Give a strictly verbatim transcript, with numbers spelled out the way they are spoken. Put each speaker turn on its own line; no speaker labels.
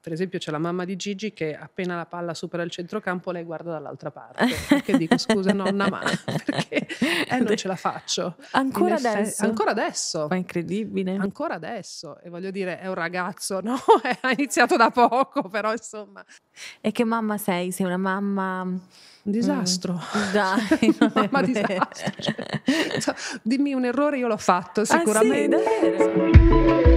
per esempio c'è la mamma di Gigi che appena la palla supera il centrocampo lei guarda dall'altra parte. Che dico: "Scusa nonna, ma perché eh, non ce la faccio". In
Ancora
effe
adesso?
ancora
Ma
adesso.
incredibile.
Ancora adesso. E voglio dire è un ragazzo, no, eh, ha iniziato da poco, però insomma.
E che mamma sei? Sei una mamma,
Un
mhmm,
disastro.
dai, non è
Mamma
ve
disastro, cioè so dimmi un errore io l'ho fatto
Ah sì,
sicuramente.
davvero?
Sì.